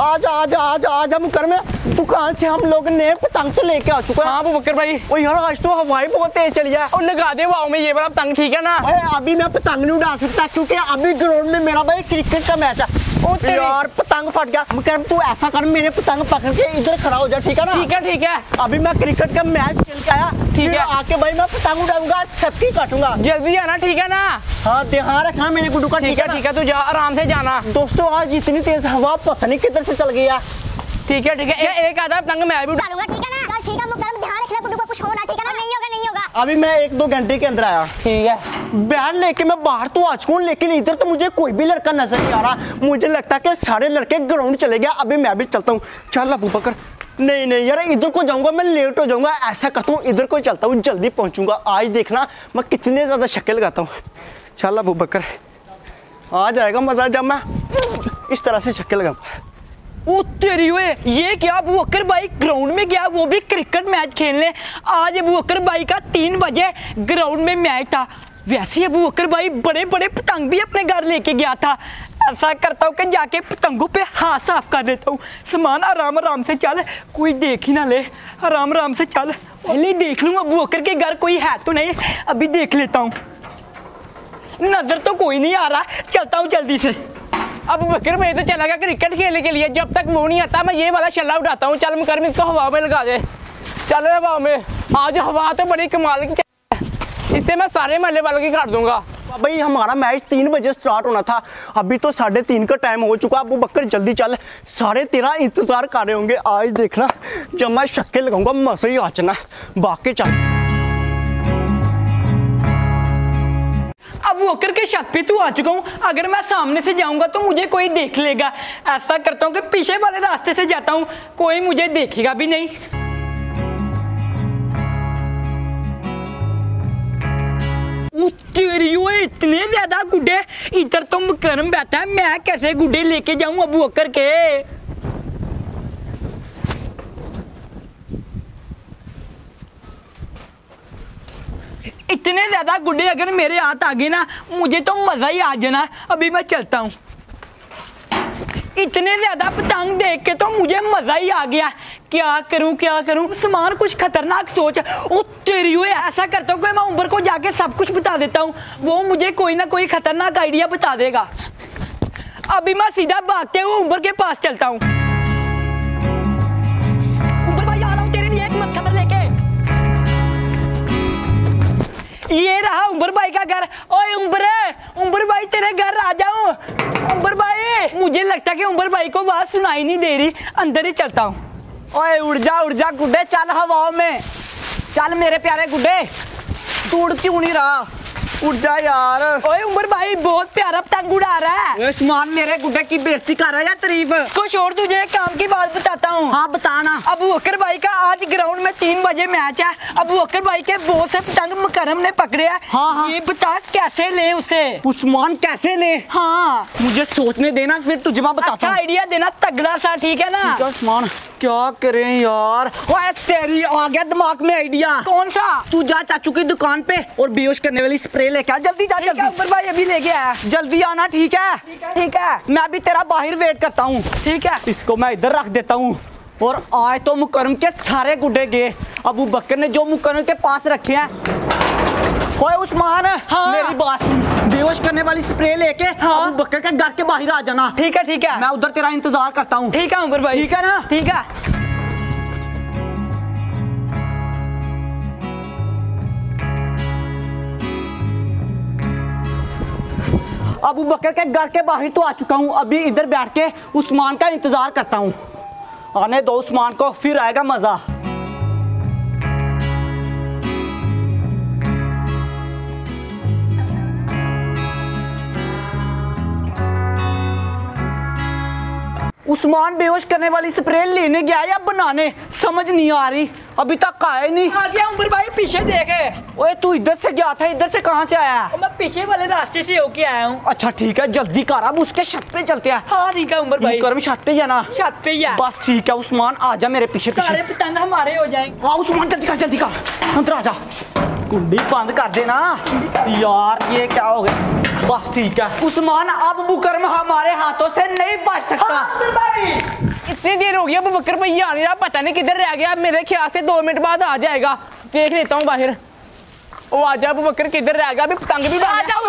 आजा आजा आजा आजा मुकरम, दुकान से हम लोग ने पतंग तो लेके आ चुका है। हाँ अबू बकर भाई। ओ यार आज तो हवाएं बहुत तेज चली है। और लगा दे वाव में ये वाला पतंग, ठीक है ना? अभी मैं पतंग नहीं उड़ा सकता क्योंकि अभी ग्राउंड में मेरा भाई क्रिकेट का मैच है। यार पतंग फट गया। मुकरम तू ऐसा कर, मेरे पतंग पकड़ के इधर खड़ा हो जा, ठीक है ना? ठीक है ठीक है। अभी मैं क्रिकेट का मैच खेल के आया, ठीक है। आके भाई मैं पतंग उड़ाऊंगा, सबकी काटूंगा। जल्दी आना, ठीक है ना? हाँ ध्यान रखना मेरे गुड्डू का, ठीक है तू जा, आराम से जाना। दोस्तों आज इतनी तेज हवा पता नहीं किधर से चल गई है। ठीक है एक आधा पतंग मैं भी उड़ाऊंगा, ठीक है ना? ठीक है मुकरम, ध्यान रखना गुड्डू को कुछ हो ना, ठीक है ना? नहीं होगा नहीं होगा। अभी मैं 1-2 घंटे के अंदर आया। ठीक है। बैट लेके मैं बाहर तो आ चुका हूँ, लेकिन इधर तो मुझे कोई भी लड़का नजर नहीं आ रहा। मुझे लगता है कि सारे लड़के ग्राउंड चले गए। अभी मैं भी चलता हूँ। चल अबू बकर। नहीं नहीं यार इधर को जाऊंगा मैं लेट हो जाऊंगा। ऐसा करता हूँ इधर को चलता हूँ, जल्दी पहुंचूंगा। आज देखना मैं कितने ज्यादा शक्ल लगाता हूँ। चल अबू बकर, आ जाएगा मजा जब मैं इस तरह से शक्ल लगाऊंगा। ओ तेरी ओए, ये क्या अबू बकर भाई ग्राउंड में गया, वो भी क्रिकेट मैच खेलने। आज अबू बकर भाई का 3 बजे ग्राउंड में मैच था। वैसे अबू बकर भाई बड़े बड़े पतंग भी अपने घर लेके गया था। ऐसा करता हूँ कि जाके पतंगों पे हाथ साफ कर देता हूँ। सामान आराम आराम से चल, कोई देख ही ना ले। आराम आराम से चल, पहले देख लूँ अबू बकर के घर कोई है तो नहीं। अभी देख लेता हूँ, नजर तो कोई नहीं आ रहा। चलता हूँ जल्दी से। अब बकर मैं तो चला गया क्रिकेट खेलने के लिए। जब तक वो नहीं आता मैं ये वाला शल्ला उठाता हूँ। चल मुकरम इसको हवा में लगा दे। चल हवा में, आज हवा तो बड़ी कमाल की है, इससे मैं सारे महल्ले वालों की काट दूंगा। भाई हमारा मैच 3 बजे स्टार्ट होना था, अभी तो 3:30 का टाइम हो चुका। अबू बकर जल्दी चल, 13:30 इंतजार कर रहे होंगे। आज देखना जब मैं शक्के लगाऊंगा मजा ही आचना। बाकी चल अब वोकर के छत पे तो आ चुका हूँ। अगर मैं सामने से जाऊंगा तो मुझे कोई देख लेगा। ऐसा करता हूँ कि पीछे वाले रास्ते से जाता हूँ, कोई मुझे देखेगा भी नहीं। तेरी ओए इतने ज्यादा गुड्डे, इधर तो मुकरम बैठा है, मैं कैसे गुड्डे लेके जाऊं अबू बकर के? इतने ज्यादा गुड्डे अगर मेरे हाथ आ गए ना मुझे तो मजा ही आ जाना। अभी मैं चलता हूँ। इतने ज्यादा पतंग देख के तो मुझे मजा ही आ गया। क्या करूं सामान कुछ खतरनाक सोच। ओ तेरी ओए, ऐसा करता हूँ कि मैं उमर को जाके सब कुछ बता देता हूँ, वो मुझे कोई ना कोई खतरनाक आइडिया बता देगा। अभी मैं सीधा भागते हुए उमर के पास चलता हूँ। उमर भाई आ रहा हूँ तेरे लिए एक मत खबर लेके। ये रहा उमर भाई का घर। ओए उमर भाई तेरे घर आ जाऊं। उमर भाई, मुझे लगता है कि उमर भाई को आवाज सुनाई नहीं दे रही, अंदर ही चलता हूँ। ओए उड़ जा गुड्डे, चल हवाओं में चल मेरे प्यारे गुड्डे। तू उड़ क्यों नहीं रहा, उड़ जा यार। ओए उमर भाई बहुत प्यारा पतंग उड़ा रहा है। उस्मान मेरे गुड्डे की बेइज्जती कर रहा है या तारीफ? कुछ और तुझे काम की बात बताता हूँ। हाँ बताना। अबू बकर भाई का आज ग्राउंड में 3 बजे मैच है। अबू बकर भाई के बहुत से पतंग मुकरम ने पकड़े हैं। हाँ। ये बता कैसे ले उसे? उस्मान कैसे ले? हाँ मुझे सोचने देना, फिर तुझे मैं बताता अच्छा हूँ। आइडिया देना तगड़ा सा, ठीक है ना? उस्मान क्या करें यार। ओए तेरी आ गया दिमाग में आइडिया। कौन सा? तू जा चाचू की दुकान पे और बेहोश करने वाली स्प्रे लेके आ। जल्दी जा जल्दी। उमर भाई अभी लेके आया। जल्दी आना, ठीक है? ठीक है मैं भी तेरा बाहर वेट करता हूँ। ठीक है। इसको मैं इधर रख देता हूँ। और आज तो मुकरम के सारे गुड्डे गए। अबू बकर ने जो मुकरम के पास रखे हैं। ओए उस्मान, हाँ। मेरी बात सुन, बेहोश करने वाली स्प्रे लेके हाँ। अबू बकर के घर के बाहर आ जाना। ठीक है मैं उधर तेरा इंतजार करता हूँ। ठीक है उमर भाई। ठीक है ना? ठीक है। अबू बकर के घर के बाहर तो आ चुका हूँ। अभी इधर बैठ के उस्मान का इंतजार करता हूँ। आने दो उस्मान को, फिर आएगा मजा। उस्मान बेहोश करने वाली स्प्रे लेने गया या बनाने, समझ नहीं आ रही। अभी तक आया नहीं। आ गया उमर भाई, पीछे देखे। ओए तू इधर से गया था, इधर से कहाँ से आया? मैं पीछे वाले रास्ते से होके आया हूँ। अच्छा ठीक है, जल्दी कर, अब उसके छत पे चलते हैं। हाँ ठीक है उमर भाई। मुकरम छत पे जाना। छत पे ही है। बस ठीक है उस्मान, आजा मेरे पीछे सारे पीछे। पतंग हमारे हो जाएंगे। हाँ उस्मान जल्दी कर, अंदर आजा। कुंडी बंद कर देना यार, ये क्या हो गया? बस ठीक है उस्मान, अब मुकरम हमारे हाथों से नहीं बच सकता। हाँ, उमर भाई। कितनी देर हो गई अबू बकर भाई आ नहीं रहा, पता नहीं किधर रह गया। मेरे ख्याल से 2 मिनट बाद आ जाएगा, देख लेता हूँ बाहर। ओ आजा अबू बकर, किधर रह गया? अभी पतंग भी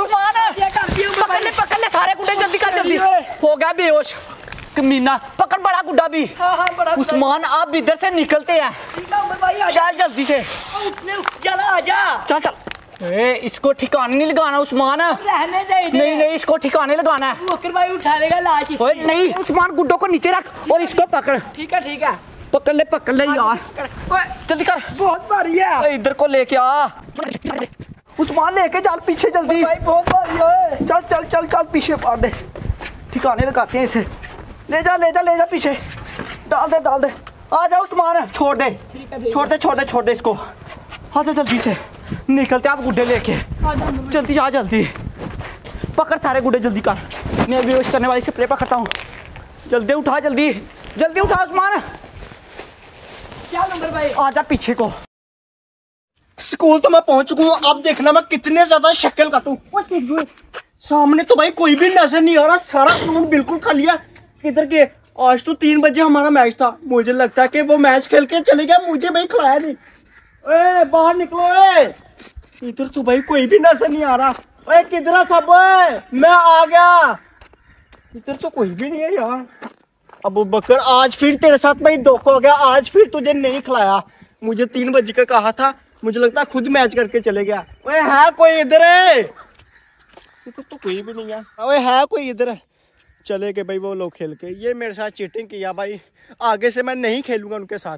पकड़ ले सारे गुड्डे, जल्दी कर जल्दी। हो गया बेहोश कमीना, पकड़ बड़ा गुड्डा भी। उस्मान आप इधर से निकलते हैं, चल जल्दी से। चल चल, इसको ठिकाने नहीं लगाना उस्मान, रहने दे इधर। नहीं नहीं इसको ठिकाने लगाना है। बकर भाई उठा लेगा लाश इसकी। ओए नहीं उस्मान, गुड्डों को नीचे रख और इसको पकड़। ठीक है पकड़ ले यार, जल्दी कर। बहुत भारी है इधर को लेके आ उस्मान, लेके चल पीछे जल्दी। भाई, बहुत भारी है। चल चल चल चल पीछे मार दे, ठिकाने लगाते हैं इसे। ले जा पीछे, डाल दे। आ जा उस्मान, छोड़ दे इसको। आ जा जल्दी से, निकलते आप गुड्डे लेके। जल्दी आ, जल्दी पकड़ सारे गुड्डे, जल्दी कर। मैं बेहोश करने वाली स्प्रे पकड़ता हूँ, जल्दी उठा उस्मान। क्या नंबर भाई? आ जा पीछे को। स्कूल तो मैं पहुंच चुका हूँ, अब देखना मैं कितने ज्यादा शक्ल काटूं। सामने तो भाई कोई भी नजर नहीं आ रहा, सारा ग्राउंड बिल्कुल खाली है। किधर के? आज तो 3 बजे हमारा मैच था, मुझे लगता है कि वो मैच खेल के चले गया, मुझे भाई खिलाया नहीं। ओए बाहर निकलो, इधर तो भाई कोई भी नजर नहीं आ रहा। ओए किधर है सब? मैं आ गया, इधर तो कोई भी नहीं है यार। अबू बकर आज फिर तेरे साथ भाई धोखा हो गया, आज फिर तुझे नहीं खिलाया। मुझे 3 बजे का कहा था, मुझे लगता है खुद मैच करके चले गया। ओए है कोई इधर? इधर तो कोई भी नहीं है। ओए है कोई इधर? चले गए भाई वो लोग खेल के। ये मेरे साथ चीटिंग किया भाई, आगे से मैं नहीं खेलूंगा उनके साथ।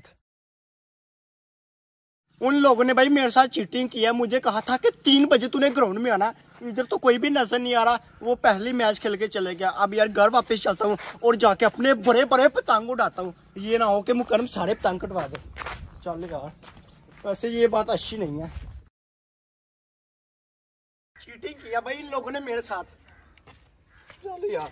उन लोगों ने भाई मेरे साथ चीटिंग किया, मुझे कहा था कि 3 बजे तूने ग्राउंड में आना। इधर तो कोई भी नजर नहीं आ रहा, वो पहली मैच खेल के चले गया। अब यार घर वापस चलता हूँ और जाके अपने बड़े बड़े पतंग उड़ाता हूँ, ये ना हो कि मुकरम सारे पतंग कटवा दे। चल यार, वैसे ये बात अच्छी नहीं है, चीटिंग किया भाई इन लोगों ने मेरे साथ। चल यार,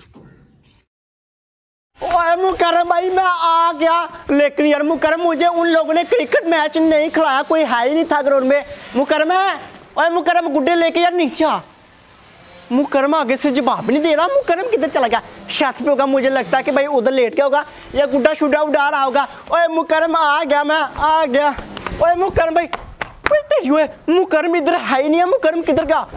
ओए मुकरम भाई मैं आ गया, लेकिन यार मुकरम मुझे उन लोगों ने क्रिकेट मैच नहीं खिलाया, कोई है ही नहीं था ग्राउंड में। मुकरम है, ओए मुकरम गुड्डे लेके यार नीचे आ। मुकरम आगे से जवाब नहीं दे रहा, मुकरम किधर चला गया? छत पे होगा, मुझे लगता है कि भाई उधर लेट गया होगा या गुड्डा शुड्डा उड़ा रहा होगा। ओए मुकरम आ गया, मैं आ गया। ओए मुकरम भाई, मुकरम इधर है ही नहीं है। मुकरम किधर गया?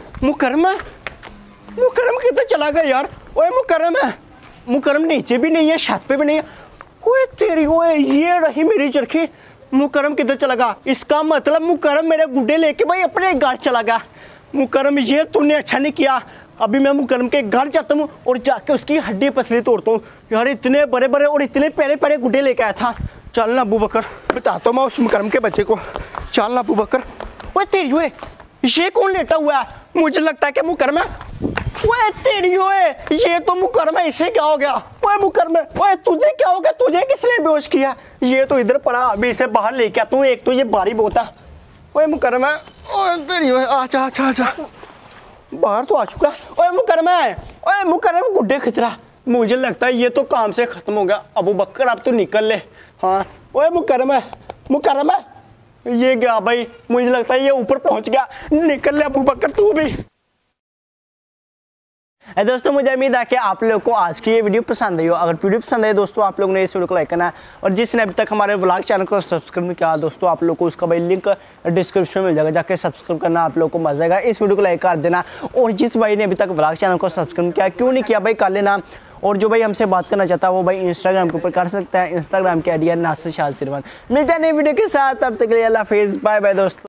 मुकरम किधर चला गया यार? ओए मुकरम है, मुकरम नीचे भी नहीं है, छत पे भी नहीं है। ओए तेरी, ओए ये रही मेरी चरखी। मुकरम किधर चला गया? इसका मतलब मुकरम मेरे गुड्डे लेके भाई अपने घर चला गया। मुकरम ये तूने अच्छा नहीं किया, अभी मैं मुकरम के घर जाता हूँ और जाके उसकी हड्डी पसली तोड़ता हूँ। यार इतने बड़े बड़े और इतने प्यारे प्यारे गुड्डे लेके आया था। चल ना अबू बकर, बताता हूँ मैं उस मुकरम के बच्चे को। चल ना अबू बकर। ओए तेरी, ओए ये कौन लेटा हुआ है? मुझे लगता है कि मुकरम है। ओए तेरी, ओए ये तो मुकरम है, इससे क्या हो गया? ओए मुकरम, ओए तुझे क्या हो गया? तुझे किसने बेहोश किया? ये तो इधर पड़ा, अभी इसे बाहर लेके आता हूँ, एक तो ये बारी बहुत है। ओए मुकरम है, ओए तेरी, ओए आजा आजा आजा, बाहर तो आ चुका। ओए मुकरम है, ओए मुकरम गुड्डे खितरा, मुझे लगता है ये तो काम से खत्म हो गया। अबू बकर अब तो निकल ले। हाँ ओए मुकरम है, मुकरम है, ये गया भाई, मुझे लगता है ये ऊपर पहुंच गया। निकल ले अबू बकर तू भी। दोस्तों मुझे उम्मीद है कि आप लोगों को आज की ये वीडियो पसंद आई हो। अगर वीडियो पसंद आई दोस्तों, आप लोगों ने इस वीडियो को लाइक करना है, और जिसने अभी तक हमारे व्लॉग चैनल को सब्सक्राइब नहीं किया दोस्तों, आप लोगों को उसका भाई लिंक डिस्क्रिप्शन में मिल जाएगा, जाके सब्सक्राइब करना, आप लोगों को मजा आएगा। इस वीडियो को लाइक कर देना, और जिस भाई ने अभी तक व्लॉग चैनल को सब्सक्राइब किया, क्यों नहीं किया भाई, कर लेना। और जो भाई हमसे बात करना चाहता है वो भाई इंस्टाग्राम के ऊपर कर सकता है, इंस्टाग्राम के आईडी है नासिर शाह 01। मिलते हैं नई वीडियो के साथ, तब तक के लिए अल्लाह हाफिज़, बाय बाय दोस्तों।